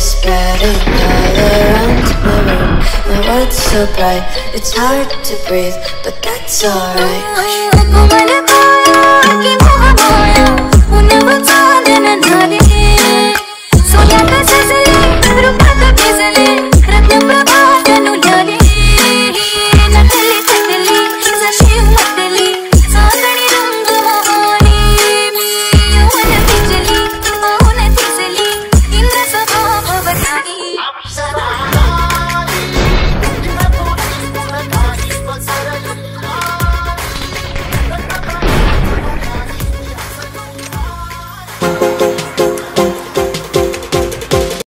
spreading all around my room. My world's so bright, it's hard to breathe, but that's alright.